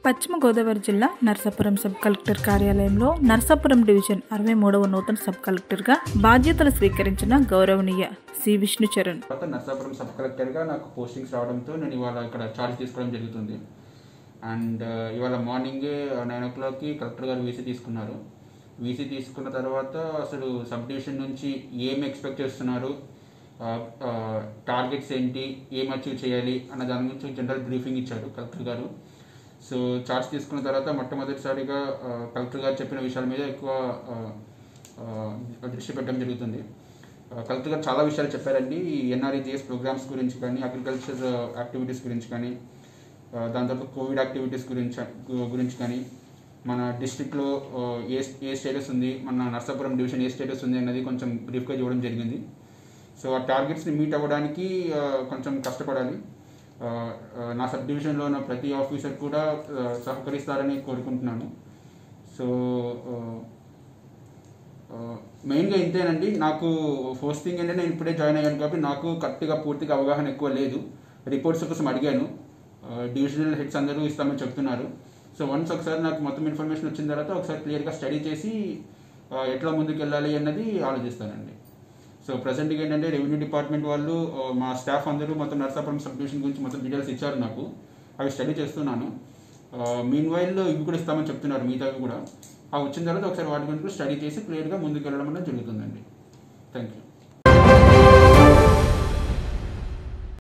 పశ్చిమ గోదావరి జిల్లా Narsapuram sub collector కార్యాలయంలో నర్సాపురం డివిజన్ 63వ నూతన సబ్ కలెక్టర్గా బాధ్యతలు స్వీకరించిన గౌరవనీయ సి విష్ణుచరణ్. నర్సాపురం సబ్ కలెక్టర్గా నాకు పోస్టింగ్స్ రావడంతో నేను ఇవాళ ఇక్కడ ఛార్జ్ తీసుకోవడం జరుగుతుంది. అండ్ ఇవాళ మార్నింగే 9 o'clockకి కలెక్టర్ గారు వీసీ తీసుకున్నారు. వీసీ తీసుకున్న తర్వాత అసలు సబ్ డివిజన్ నుంచి ఏం ఎక్స్పెక్ట్ చేస్తున్నారు, టార్గెట్స్ ఏంటి, ఏం అచీవ్ చేయాలి అన్న దాని గురించి జనరల్ బ్రీఫింగ్ ఇచ్చారు కలెక్టర్ గారు. సో ఛార్జ్ తీసుకున్న తర్వాత మొట్టమొదటిసారిగా కలెక్టర్ గారు చెప్పిన విషయాల మీద ఎక్కువ దృష్టి పెట్టడం జరుగుతుంది. కలెక్టర్ గారు చాలా విషయాలు చెప్పారండి. ఈ NREGS ప్రోగ్రామ్స్ గురించి కానీ, అగ్రికల్చర్ యాక్టివిటీస్ గురించి కానీ, దాని తర్వాత కోవిడ్ యాక్టివిటీస్ గురించి కానీ, మన డిస్ట్రిక్ట్లో ఏ స్టేటస్ ఉంది, మన నర్సాపురం డివిజన్ ఏ స్టేటస్ ఉంది అన్నది కొంచెం బ్రీఫ్గా చూడడం జరిగింది. సో ఆ టార్గెట్స్ని మీట్ అవ్వడానికి కొంచెం కష్టపడాలి. నా సబ్ డివిజన్లో ఉన్న ప్రతి ఆఫీసర్ కూడా సహకరిస్తారని కోరుకుంటున్నాను. సో మెయిన్గా ఇంతేనండి. నాకు ఫస్ట్ థింగ్ ఏంటంటే నేను ఇప్పుడే జాయిన్ అయ్యాను కాబట్టి నాకు కరెక్ట్గా పూర్తిగా అవగాహన ఎక్కువ లేదు. రిపోర్ట్స్ కోసం అడిగాను, డివిజనల్ హెడ్స్ అందరూ ఇస్తామని చెప్తున్నారు. సో వన్స్ ఒకసారి నాకు మొత్తం ఇన్ఫర్మేషన్ వచ్చిన తర్వాత ఒకసారి క్లియర్గా స్టడీ చేసి ఎట్లా ముందుకు వెళ్ళాలి అన్నది ఆలోచిస్తానండి. సో ప్రజెంట్గా ఏంటంటే రెవెన్యూ డిపార్ట్మెంట్ వాళ్ళు, మా స్టాఫ్ అందరూ మొత్తం నర్సాపురం సబ్ డివిజన్ గురించి మొత్తం డీటెయిల్స్ ఇచ్చారు నాకు. అవి స్టడీ చేస్తున్నాను. మీన్ వైల్ ఇవి కూడా ఇస్తామని చెప్తున్నారు, మిగతావి కూడా. అవి వచ్చిన తర్వాత ఒకసారి వాటి గురించి స్టడీ చేసి క్లియర్గా ముందుకు వెళ్ళడం అనేది జరుగుతుందండి. Thank you.